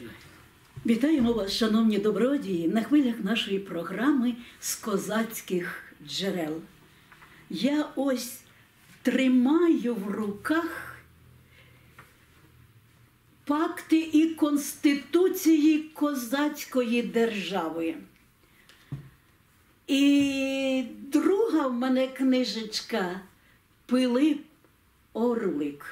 глядачі. Вітаємо вас, шановні добродії, на хвилях нашої програми «З козацьких джерел». Я ось тримаю в руках пакти і конституції козацької держави. І друга в мене книжечка Пилип Орлик.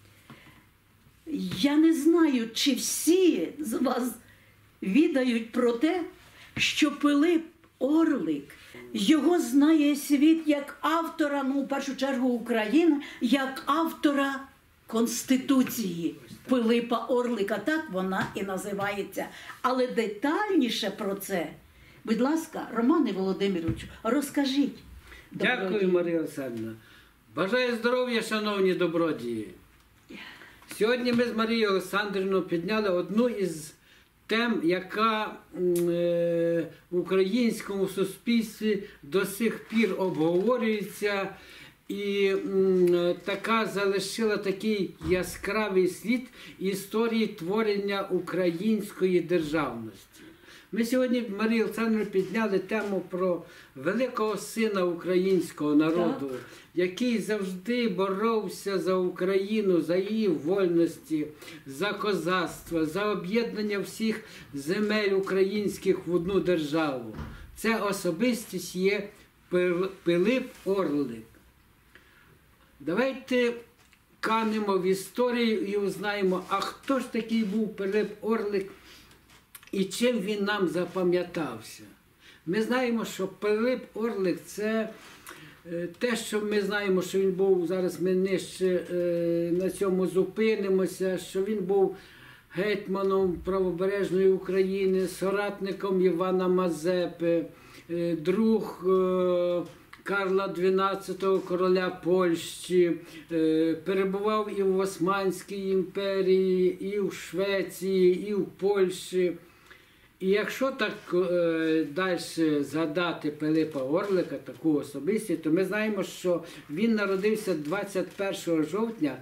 Я не знаю, чи всі з вас відають про те, що Пилип Орлик, його знає світ як автора, в першу чергу Україна, як автора Конституції Пилипа Орлика. Так вона і називається. Але детальніше про це, будь ласка, Романе Володимировичу, розкажіть. Дякую, Марія Олександрівна. Бажаю здоров'я, шановні добродії. Сьогодні ми з Марією Олександрівною підняли одну із тем, яка в українському суспільстві до сих пір обговорюється і така залишила такий яскравий слід історії творення української державності. Ми сьогодні, Марія Олександрівна, підняли тему про великого сина українського народу, який завжди боровся за Україну, за її вольності, за козацтво, за об'єднання всіх земель українських в одну державу. Це особистість є Пилип Орлик. Давайте канемо в історію і узнаємо, а хто ж такий був Пилип Орлик і чим він нам запам'ятався. Ми знаємо, що Пилип Орлик – це те, що ми знаємо, що він був, зараз ми нижче на цьому зупинимося, що він був гетьманом правобережної України, соратником Івана Мазепи, друг Карла XII, короля Польщі, перебував і в Османській імперії, і в Швеції, і в Польщі. І якщо так далі згадати Пилипа Орлика, таку особистість, то ми знаємо, що він народився 21 жовтня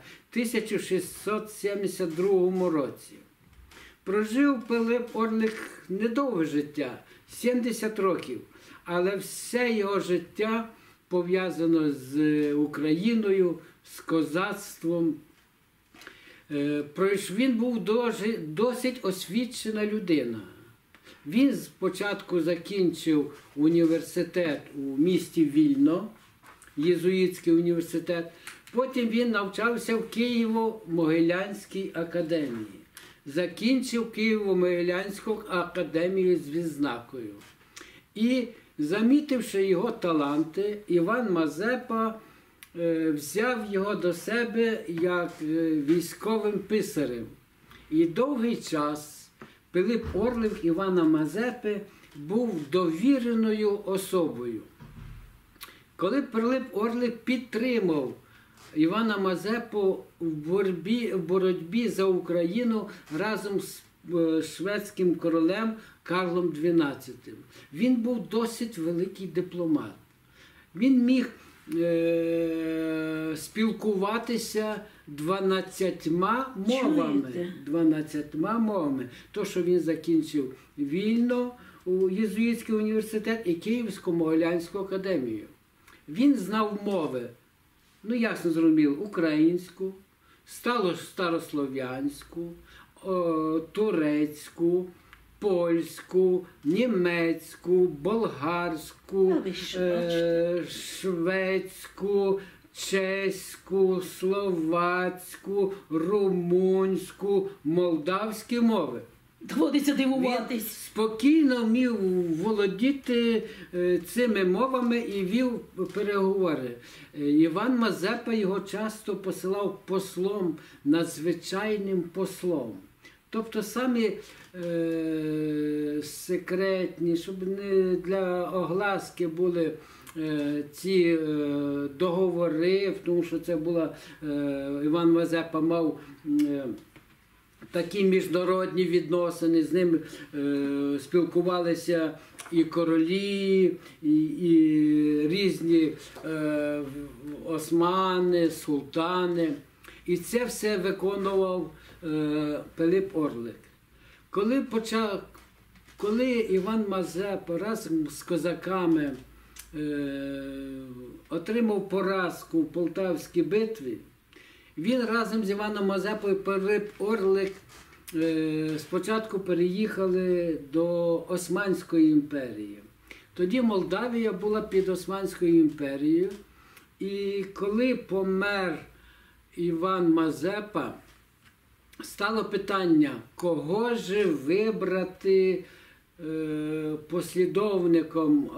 1672 році. Прожив Пилип Орлик недовге життя, 70 років, але все його життя пов'язано з Україною, з козацтвом. Він був досить освічена людина. Він спочатку закінчив університет у місті Вільно, Єзуїтський університет, потім він навчався в Києво-Могилянській академії. Закінчив Києво-Могилянську академію з відзнакою. І, замітивши його таланти, Іван Мазепа взяв його до себе як військовим писарем. І довгий час Пилип Орлик Івана Мазепи був довіреною особою. Коли Пилип Орлик підтримав Івана Мазепу в боротьбі за Україну разом з шведським королем Карлом XII. Він був досить великий дипломат. Він міг спілкуватися 12 мовами. То, що він закінчив Вільно, Єзуїтський університет і Київсько-Могилянську академію. Він знав мови, ясно зрозуміло, українську, старослов'янську, турецьку, польську, німецьку, болгарську, шведську, чеську, словацьку, румунську, молдавські мови. Доводиться дивуватись. Він спокійно вмів володіти цими мовами і вів переговори. Іван Мазепа його часто посилав послом, надзвичайним послом. Тобто самі секретні, щоб не для огласки були ці договори, тому що це була, Іван Мазепа мав такі міжнародні відносини, з ним спілкувалися і королі, і різні османи, султани. І це все виконував Пилип Орлик. Коли Іван Мазепа разом з козаками отримав поразку в Полтавській битві, він разом з Іваном Мазепою, Пилип Орлик, спочатку переїхали до Османської імперії. Тоді Молдавія була під Османською імперією. І коли помер Іван Мазепа, стало питання, кого ж вибрати послідовником,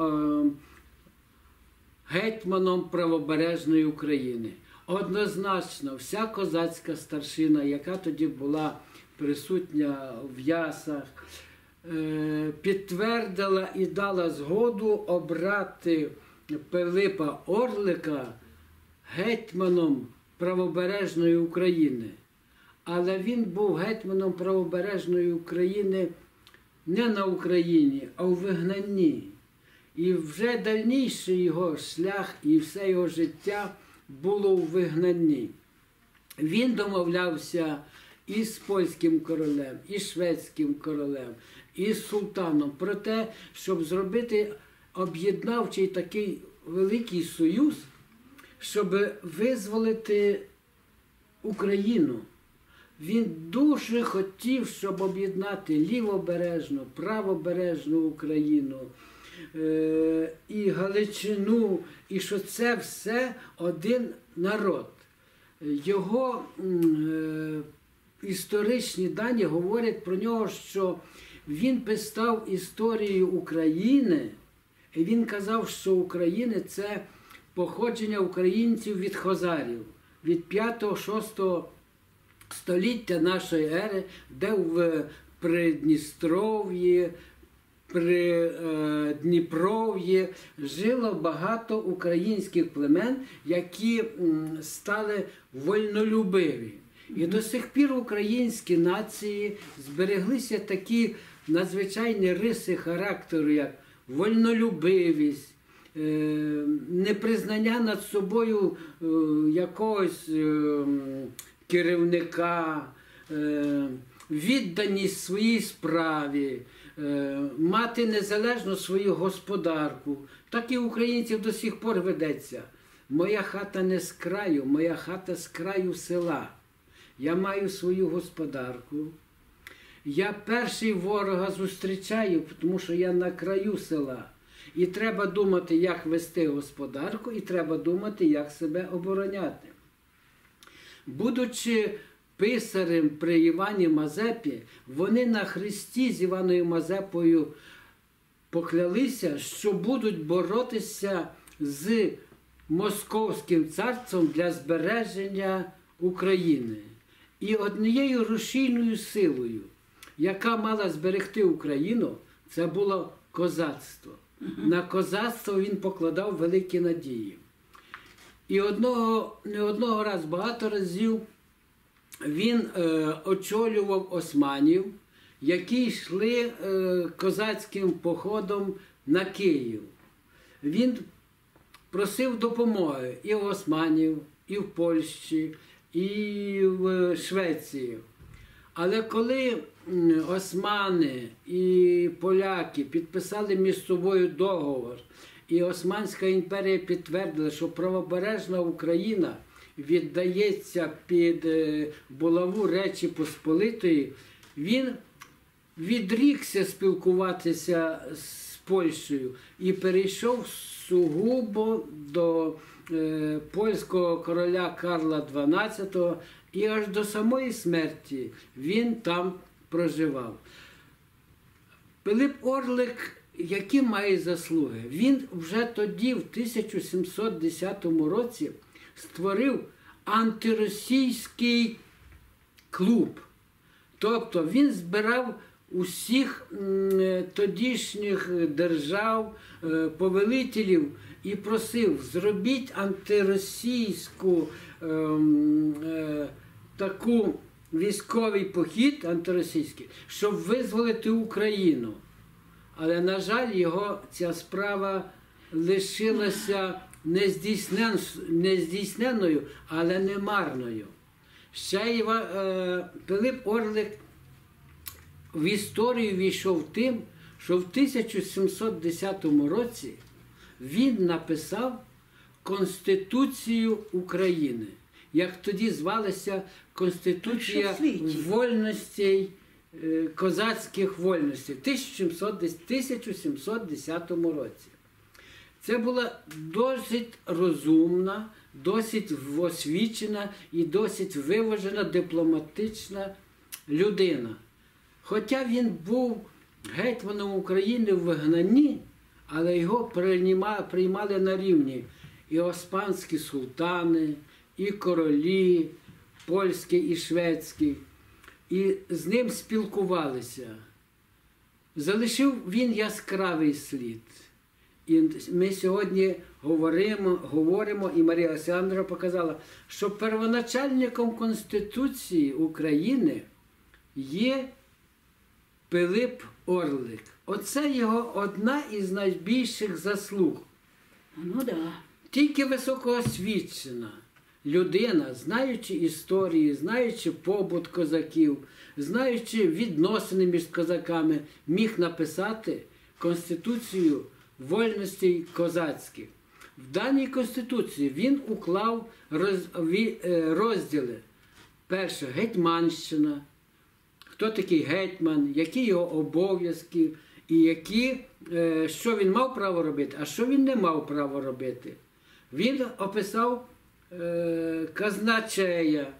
гетьманом правобережної України. Однозначно, вся козацька старшина, яка тоді була присутня в Ясах, підтвердила і дала згоду обрати Пилипа Орлика гетьманом правобережної України. Але він був гетьманом правобережної України не на Україні, а у вигнанні. І вже дальніший його шлях і все його життя було у вигнанні. Він домовлявся і з польським королем, і з шведським королем, і з султаном про те, щоб зробити об'єднавчий такий великий союз, щоб визволити Україну. Він дуже хотів, щоб об'єднати лівобережну, правобережну Україну, і Галичину, і що це все один народ. Його історичні дані говорять про нього, що він писав історію України, і він казав, що Україна – це походження українців від хозарів, від 5-6 століття нашої ери, де в Придністров'ї, при Дніпров'ї жило багато українських племен, які стали вольнолюбиві. І до сих пір в українській нації збереглися такі надзвичайні риси характеру, як вольнолюбивість, непризнання над собою якогось керівника, відданість своїй справі, мати незалежну свою господарку. Так і українців до сих пор ведеться. Моя хата не з краю, моя хата з краю села. Я маю свою господарку. Я перший ворога зустрічаю, тому що я на краю села. І треба думати, як вести господарку, і треба думати, як себе обороняти. Будучи писарем при Івані Мазепі, вони на хресті з Іваною Мазепою поклялися, що будуть боротися з Московським царством для збереження України. І однією рушійною силою, яка мала зберегти Україну, це було козацтво. На козацтво він покладав великі надії. І не одного разу, багато разів він очолював османів, які йшли козацьким походом на Київ. Він просив допомоги і в османів, і в Польщі, і в Швеції. Але коли османи і поляки підписали між собою договор, і Османська імперія підтвердила, що правобережна Україна віддається під булаву Речі Посполитої, він відрікся спілкуватися з Польщею і перейшов сугубо до польського короля Карла XII, і аж до самої смерті він там проживав. Пилип Орлик, які має заслуги? Він вже тоді, в 1710 році, створив антиросійський клуб. Тобто він збирав усіх тодішніх держав, повелителів і просив, зробіть антиросійську таку військовий похід антиросійський, щоб визволити Україну. Але, на жаль, його ця справа лишилася нездійсненною, але не марною. Ще Пилип Орлик в історію війшов тим, що в 1710 році він написав Конституцію України, як тоді звалася Конституція вольностей, козацьких вольностей в 1710 році. Це була досить розумна, досить освічена і досить виважена дипломатична людина. Хоча він був гетьманом України в вигнанні, але його приймали на рівні і османські султани, і королі, польські і шведські, і з ним спілкувалися. Залишив він яскравий слід. І ми сьогодні говоримо, і Марія Олександра показала, що первоначальником Конституції України є Пилип Орлик. Оце його одна із найбільших заслуг. Ну да. Тільки високоосвічена людина, знаючи історії, знаючи побут козаків, знаючи відносини між козаками, міг написати Конституцію вольностей козацьких. В даній Конституції він уклав розділи. Перше – гетьманщина, хто такий гетьман, які його обов'язки, і що він мав право робити, а що він не мав права робити. Він описав казначея,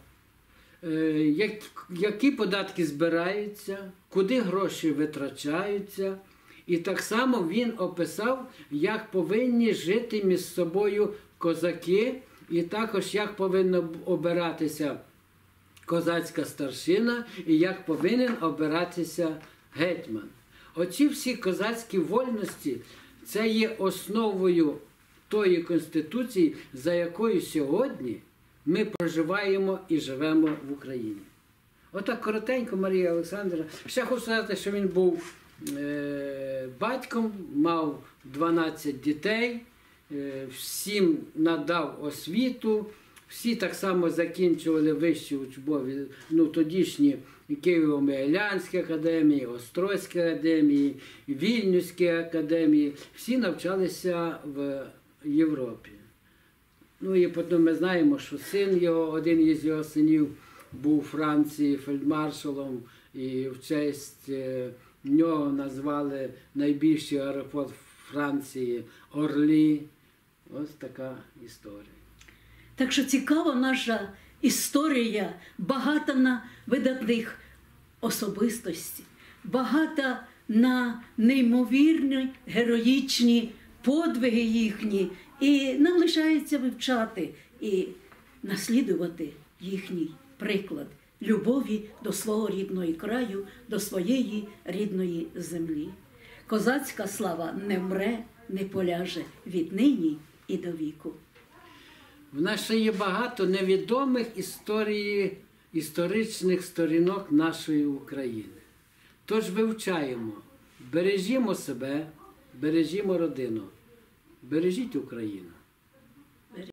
які податки збираються, куди гроші витрачаються. І так само він описав, як повинні жити між собою козаки, і також як повинна обиратися козацька старшина, і як повинен обиратися гетьман. Оці всі козацькі вольності – це є основою тої Конституції, за якою сьогодні ми проживаємо і живемо в Україні. Отак коротенько, Марія Олександра. Ще хочу сказати, що він був батьком, мав 12 дітей, всім надав освіту, всі так само закінчували вищі учбові, тодішні Києво-Могилянські академії, Острозькі академії, Вільнюські академії, всі навчалися в Європі. І потім ми знаємо, що син його, один із його синів, був у Франції фельдмаршалом, і в честь нього назвали найбільший аеропорт Франції Орлі. Ось така історія. Так що цікава наша історія, багата на видатних особистостей, багата на неймовірні, героїчні подвиги їхні. І нам лишається вивчати і наслідувати їхній приклад любові до свого рідного краю, до своєї рідної землі. Козацька слава не вмре, не поляже віднині і до віку. В нас ще є багато невідомих історичних сторінок нашої України. Тож вивчаємо, бережімо себе, бережімо родину, бережіть Україну.